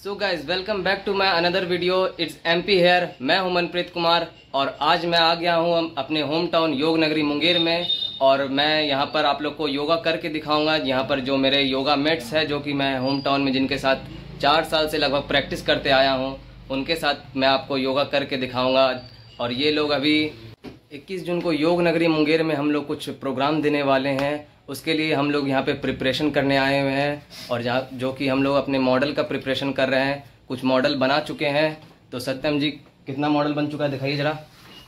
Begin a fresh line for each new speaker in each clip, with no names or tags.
So guys welcome back to my another video. It's MP here. मैं हूं मनप्रीत कुमार और आज मैं आ गया हूं अपने होम टाउन योग नगरी मुंगेर में। और मैं यहां पर आप लोग को योगा करके दिखाऊंगा। यहां पर जो मेरे योगा मेट्स है, जो कि मैं होम टाउन में जिनके साथ 4 साल से लगभग प्रैक्टिस करते आया हूं, उनके साथ मैं आपको योगा करके दिखाऊंगा। और ये लोग अभी 21 जून को योग नगरी मुंगेर में हम लोग कुछ प्रोग्राम देने वाले हैं। उसके लिए हम लोग यहाँ पे प्रिपरेशन करने आए हुए हैं और जहाँ जो कि हम लोग अपने मॉडल का प्रिपरेशन कर रहे हैं। कुछ मॉडल बना चुके हैं। तो सत्यम जी, कितना मॉडल बन चुका है दिखाइए ज़रा।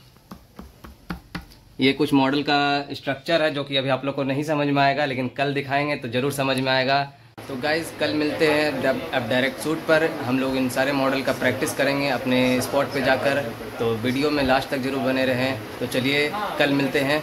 ये कुछ मॉडल का स्ट्रक्चर है जो कि अभी आप लोग को नहीं समझ में आएगा, लेकिन कल दिखाएंगे तो ज़रूर समझ में आएगा। तो गाइज़ कल मिलते हैं अब डायरेक्ट शूट पर। हम लोग इन सारे मॉडल का प्रैक्टिस करेंगे अपने स्पॉट पे जाकर। तो वीडियो में लास्ट तक ज़रूर बने रहें। तो चलिए कल मिलते हैं।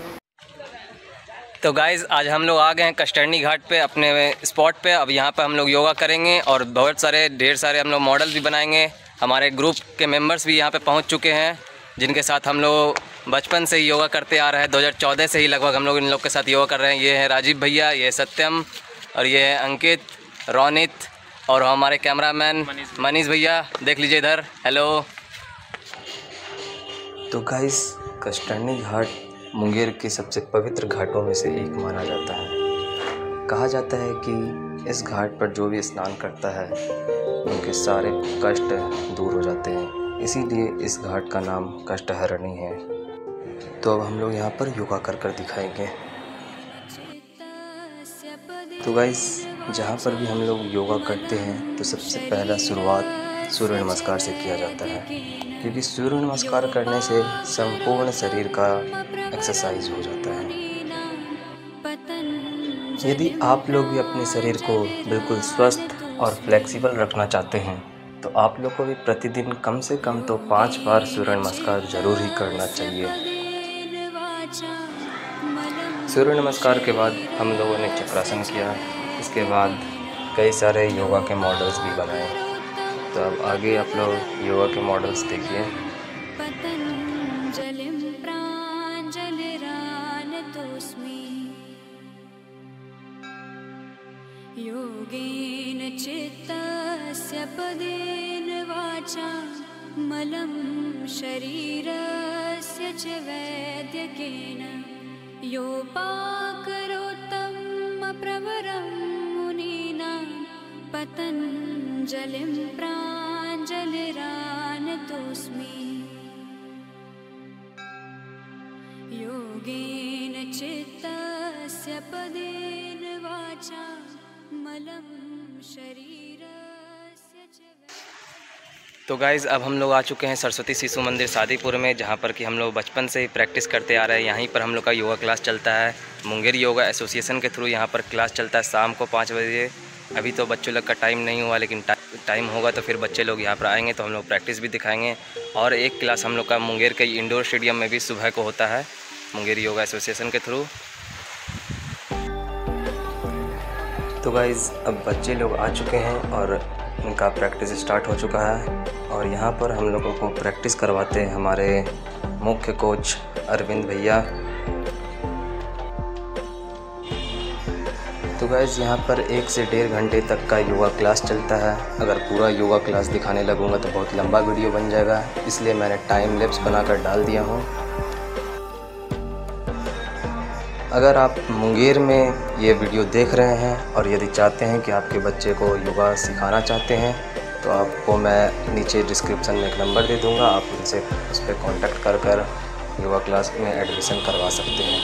तो गाइज़ आज हम लोग आ गए हैं कस्टर्नी घाट पे अपने स्पॉट पे। अब यहाँ पे हम लोग योगा करेंगे और बहुत सारे ढेर सारे हम लोग मॉडल भी बनाएंगे। हमारे ग्रुप के मेंबर्स भी यहाँ पे पहुँच चुके हैं, जिनके साथ हम लोग बचपन से ही योगा करते आ रहे हैं। 2014 से ही लगभग हम लोग इन लोग के साथ योगा कर रहे हैं। ये है राजीव भैया, ये है सत्यम, और ये है अंकित, रोनित, और हमारे कैमरामैन मनीष भैया। देख लीजिए इधर। हेलो।
तो गाइस कस्टर्नी घाट मुंगेर के सबसे पवित्र घाटों में से एक माना जाता है। कहा जाता है कि इस घाट पर जो भी स्नान करता है उनके सारे कष्ट दूर हो जाते हैं, इसीलिए इस घाट का नाम कष्टहरणी है। तो अब हम लोग यहाँ पर योगा कर कर दिखाएंगे। तो गाइस जहाँ पर भी हम लोग योगा करते हैं तो सबसे पहला शुरुआत सूर्य नमस्कार से किया जाता है, क्योंकि सूर्य नमस्कार करने से संपूर्ण शरीर का एक्सरसाइज हो जाता है। यदि आप लोग भी अपने शरीर को बिल्कुल स्वस्थ और फ्लेक्सिबल रखना चाहते हैं तो आप लोग को भी प्रतिदिन कम से कम तो 5 बार सूर्य नमस्कार जरूर ही करना चाहिए। सूर्य नमस्कार के बाद हम लोगों ने चक्रासन किया। इसके बाद कई सारे योगा के मॉडल्स भी बनाए। तो अब आगे आप लोग योगा के मॉडल्स देखिए।
योगेन चित्तस्य पदेन वाचा मलं शरीरस्य च वैद्यकेन योपाकरोत्तम प्रवरं मुनीनां पतञ्जलिं प्राञ्जलिरानतोऽस्मि। योगेन चित्तस्य पदेन वाचा मलं शरीरस्य च।
तो गाइज़ अब हम लोग आ चुके हैं सरस्वती शिशु मंदिर शादीपुर में, जहाँ पर कि हम लोग बचपन से ही प्रैक्टिस करते आ रहे हैं। यहीं पर हम लोग का योगा क्लास चलता है। मुंगेर योगा एसोसिएशन के थ्रू यहाँ पर क्लास चलता है शाम को 5 बजे। अभी तो बच्चों लोग का टाइम नहीं हुआ, लेकिन टाइम होगा तो फिर बच्चे लोग यहाँ पर आएंगे तो हम लोग प्रैक्टिस भी दिखाएंगे। और एक क्लास हम लोग का मुंगेर के इंडोर स्टेडियम में भी सुबह को होता है, मुंगेर योगा एसोसिएशन के थ्रू।
तो गाइज़ अब बच्चे लोग आ चुके हैं और उनका प्रैक्टिस स्टार्ट हो चुका है। और यहाँ पर हम लोगों को प्रैक्टिस करवाते हैं हमारे मुख्य कोच अरविंद भैया। तो गाइज़ यहाँ पर 1 से 1.5 घंटे तक का योगा क्लास चलता है। अगर पूरा योगा क्लास दिखाने लगूँगा तो बहुत लंबा वीडियो बन जाएगा, इसलिए मैंने टाइम लैप्स बनाकर डाल दिया हूँ। अगर आप मुंगेर में ये वीडियो देख रहे हैं और यदि चाहते हैं कि आपके बच्चे को योगा सिखाना चाहते हैं तो आपको मैं नीचे डिस्क्रिप्शन में एक नंबर दे दूंगा। आप उनसे उस पर कॉन्टैक्ट कर कर योगा क्लास में एडमिशन करवा सकते हैं।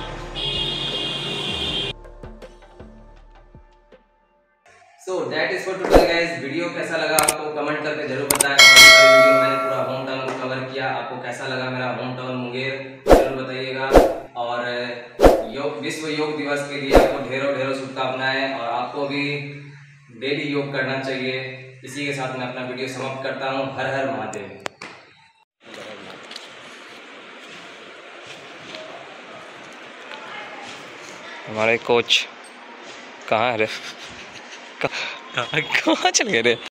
So that is for today guys. Video कैसा लगा आपको कमेंट करके जरूर बताएं। वीडियो मैंने पूरा होम टाउन को कवर किया। आपको कैसा लगा मेरा होम टाउन मुंगेर जरूर बताइएगा। और विश्व योग दिवस के लिए आपको ढेरों ढेरों शुभकामनाएं। और आपको भी डेली योग करना चाहिए। इसी के साथ मैं अपना वीडियो समाप्त करता हूँ। हर हर महादेव।
हमारे कोच कहाँ है रे? कहाँ चल गए रे?